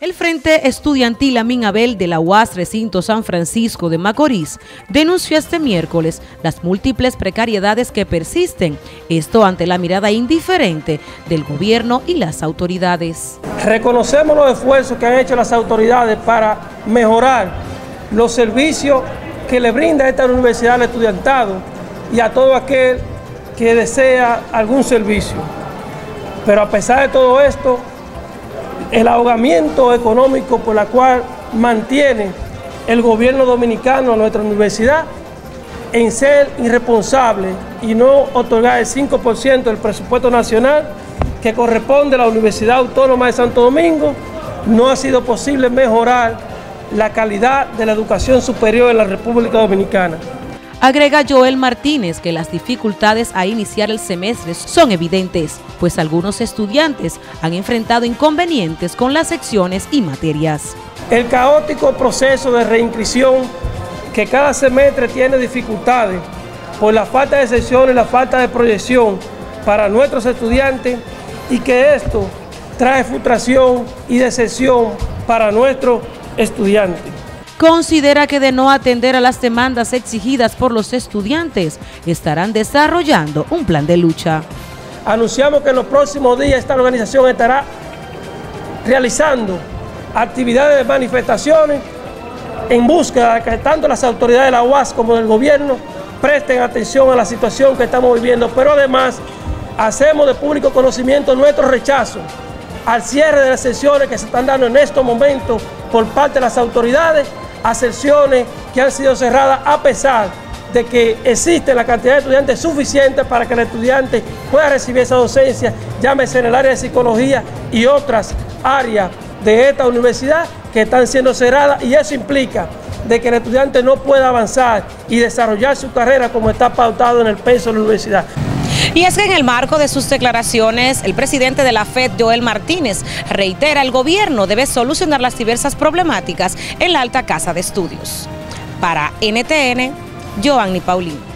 El Frente Estudiantil Amin Abel de la UAS Recinto San Francisco de Macorís denunció este miércoles las múltiples precariedades que persisten, esto ante la mirada indiferente del gobierno y las autoridades. Reconocemos los esfuerzos que han hecho las autoridades para mejorar los servicios que le brinda esta universidad al estudiantado y a todo aquel que desea algún servicio. Pero a pesar de todo esto, el ahogamiento económico por la cual mantiene el gobierno dominicano a nuestra universidad en ser irresponsable y no otorgar el 5% del presupuesto nacional que corresponde a la Universidad Autónoma de Santo Domingo, no ha sido posible mejorar la calidad de la educación superior en la República Dominicana. Agrega Joel Martínez que las dificultades a iniciar el semestre son evidentes, pues algunos estudiantes han enfrentado inconvenientes con las secciones y materias. El caótico proceso de reinscripción que cada semestre tiene dificultades por la falta de secciones y la falta de proyección para nuestros estudiantes y que esto trae frustración y decepción para nuestros estudiantes. Considera que de no atender a las demandas exigidas por los estudiantes, estarán desarrollando un plan de lucha. Anunciamos que en los próximos días esta organización estará realizando actividades de manifestaciones en búsqueda de que tanto las autoridades de la UAS como del gobierno presten atención a la situación que estamos viviendo, pero además hacemos de público conocimiento nuestro rechazo al cierre de las sesiones que se están dando en estos momentos por parte de las autoridades, a sesiones que han sido cerradas a pesar de que existe la cantidad de estudiantes suficiente para que el estudiante pueda recibir esa docencia, llámese en el área de psicología y otras áreas de esta universidad que están siendo cerradas, y eso implica de que el estudiante no pueda avanzar y desarrollar su carrera como está pautado en el peso de la universidad. Y es que en el marco de sus declaraciones, el presidente de la FED, Joel Martínez, reitera el gobierno debe solucionar las diversas problemáticas en la Alta Casa de Estudios. Para NTN, Joanny Paulino.